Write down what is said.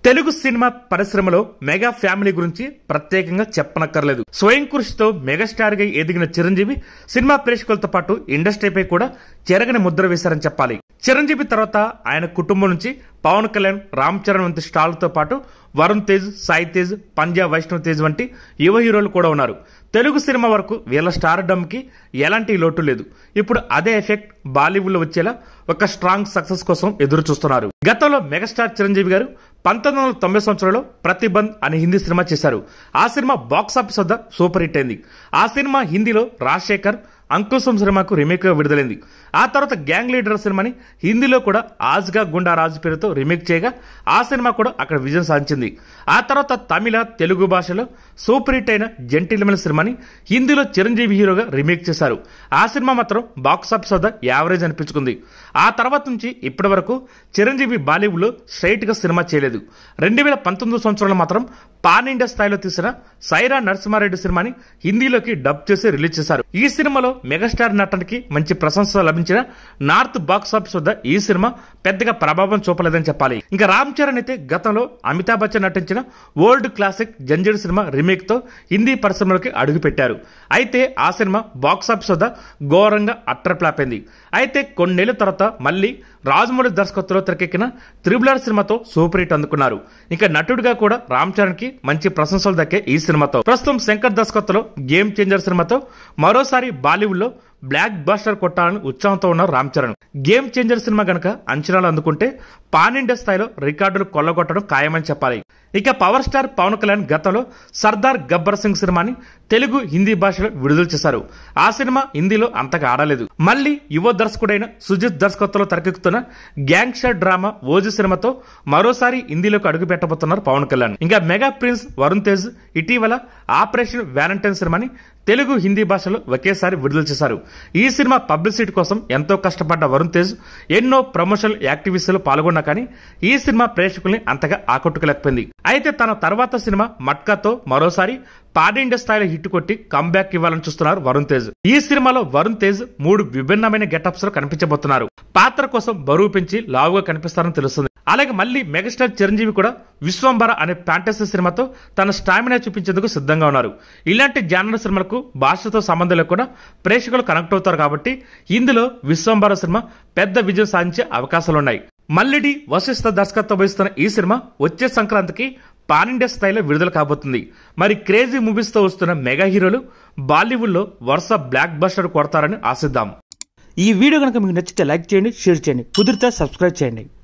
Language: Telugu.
తెలుగు సినిమా పరిశ్రమలో మెగా ఫ్యామిలీ గురించి ప్రత్యేకంగా చెప్పనక్కర్లేదు. స్వయం కృషితో మెగాస్టార్ గా ఎదిగిన చిరంజీవి సినిమా ప్రేక్షకులతో పాటు ఇండస్ట్రీపై కూడా చెరగని ముద్ర వేశారని చెప్పాలి. చిరంజీవి తర్వాత ఆయన కుటుంబం నుంచి పవన్ కళ్యాణ్, రామ్ చరణ్ వంటి స్టార్లతో పాటు వరుణ్ తేజ్, సాయి తేజ్, పంజా వైష్ణవ్ తేజ్ వంటి యువ హీరోలు కూడా ఉన్నారు. తెలుగు సినిమా వరకు వీళ్ళ స్టార్డమ్ కి ఎలాంటి లోటు లేదు. ఇప్పుడు అదే ఎఫెక్ట్ బాలీవుడ్ లో వచ్చేలా ఒక స్ట్రాంగ్ సక్సెస్ కోసం ఎదురు చూస్తున్నారు. గతంలో మెగాస్టార్ చిరంజీవి గారు 1990 సంవత్సరంలో ప్రతిబంధ్ అనే హిందీ సినిమా చేశారు. ఆ సినిమా బాక్సాఫీస్ వద్ద సూపర్ హిట్ అయింది. ఆ సినిమా హిందీలో రాజశేఖర్ అంకుశం సినిమాకు రీమేక్ గా విడుదలైంది. ఆ తర్వాత గ్యాంగ్ లీడర్ సినిమాని హిందీలో కూడా ఆజ్గా గుండా రాజు పేరుతో రీమేక్ చేయగా ఆ సినిమా కూడా అక్కడ విజయం సాధించింది. ఆ తర్వాత తమిళ, తెలుగు భాషలో సూపర్ హిట్ అయిన జెంటిల్మెన్ సినిమాని హిందీలో చిరంజీవి హీరోగా రీమేక్ చేశారు. ఆ సినిమా మాత్రం బాక్సాఫీస్ వద్ద యావరేజ్ అనిపించుకుంది. ఆ తర్వాత నుంచి ఇప్పటి వరకు చిరంజీవి బాలీవుడ్ లో స్ట్రైట్ గా సినిమా చేయలేదు. 2019 సంవత్సరంలో మాత్రం పాన్ ఇండియా స్థాయిలో తీసిన సైరా నరసింహారెడ్డి సినిమాని హిందీలోకి డబ్ చేసి రిలీజ్ చేశారు. ఈ సినిమాలో మెగాస్టార్ నటనకి మంచి ప్రశంస లభించిన నార్త్ బాక్సాఫీస్ వద్ద ఈ సినిమా పెద్దగా ప్రభావం చూపలేదని చెప్పాలి. ఇంకా రామ్ చరణ్ అయితే గతంలో అమితాబ్ బచ్చన్ నటించిన ఓల్డ్ క్లాసిక్ జంజీర్ సినిమా రీమేక్ తో హిందీ పరిశ్రమలోకి అడుగు పెట్టారు. అయితే ఆ సినిమా బాక్సాఫీస్ వద్ద ఘోరంగా అట్టర్ ఫ్లాప్ అయింది. అయితే కొన్నేళ్ల తర్వాత మళ్ళీ రాజమౌళి దర్శకత్వంలో తెరకెక్కిన త్రిబుల్ సినిమాతో సూపర్ హిట్ అందుకున్నారు. ఇంకా నటుడిగా కూడా రామ్ చరణ్ కి మంచి ప్రశంసలు దక్కే ఈ సినిమాతో ప్రస్తుతం శంకర్ దర్శకత్వంలో గేమ్ చేంజర్ సినిమాతో మరోసారి బాలీవుడ్ లో బ్లాక్ బస్టర్ కొట్టాలని ఉత్సాహంతో ఉన్నారు రామ్ చరణ్. గేమ్ చేంజర్ సినిమా గనక అంచనాలు అందుకుంటే పాన్ ఇండియా స్థాయిలో రికార్డులు కొల్లగొట్టడం ఖాయమని చెప్పాలి. ఇక పవర్ స్టార్ పవన్ కళ్యాణ్ గతంలో సర్దార్ గబ్బర్ సింగ్ సినిమాని తెలుగు, హిందీ భాషలో విడుదల చేశారు. ఆ సినిమా హిందీలో అంతగా ఆడలేదు. మళ్ళీ యువ దర్శకుడైన సుజిత్ దర్శకత్వంలో తెరకెక్కుతున్న గ్యాంగ్స్టర్ డ్రామా ఓజీ సినిమాతో మరోసారి హిందీలోకి అడుగు పెట్టబోతున్నారు పవన్ కళ్యాణ్. ఇంకా మెగా ప్రిన్స్ వరుణ్ తేజ్ ఇటీవల ఆపరేషన్ వ్యాలంటైన్ సినిమాని తెలుగు, హిందీ భాషలో ఒకేసారి విడుదల చేశారు. ఈ సినిమా పబ్లిసిటీ కోసం ఎంతో కష్టపడ్డ వరుణ్ తేజ్ ఎన్నో ప్రమోషనల్ యాక్టివిటీస్ లో పాల్గొన్నా కానీ ఈ సినిమా ప్రేక్షకుల్ని అంతగా ఆకట్టుకోలేకపోయింది. అయితే తన తర్వాత సినిమా మట్కాతో మరోసారి పాన్ ఇండియా స్థాయిలో హిట్ కొట్టి కంబ్యాక్ ఇవ్వాలని చూస్తున్నారు వరుణ్ తేజ్. ఈ సినిమాలో వరుణ్ తేజ్ 3 విభిన్నమైన గెటప్స్ లో కనిపించబోతున్నారు. పాత్ర కోసం బరువు పెంచి లావుగా కనిపిస్తారని తెలుస్తుంది. అలాగే మళ్ళీ మెగాస్టార్ చిరంజీవి కూడా విశ్వంబర అనే ఫ్యాంటసీ సినిమాతో తన స్టామినా చూపించేందుకు సిద్ధంగా ఉన్నారు. ఇలాంటి జానర్ సినిమాలకు భాషతో సంబంధం లేకుండా ప్రేక్షకులు కనెక్ట్ అవుతారు కాబట్టి ఇందులో విశ్వంబర సినిమా పెద్ద విజయం సాధించే అవకాశాలున్నాయి. మల్లిడి వశిష్ఠ దర్శకత్వం వహిస్తున్న ఈ సినిమా వచ్చే సంక్రాంతికి పాన్ ఇండియా స్థాయిలో విడుదల కాబోతుంది. మరి క్రేజీ మూవీస్ తో వస్తున్న మెగా హీరోలు బాలీవుడ్ లో వరుస బ్లాక్ బస్టర్ కొడతారని ఆశిద్దాం. ఈ వీడియో కనుక మీకు నచ్చితే లైక్ చేయండి, షేర్ చేయండి, కుదిరితే సబ్స్క్రైబ్ చేయండి.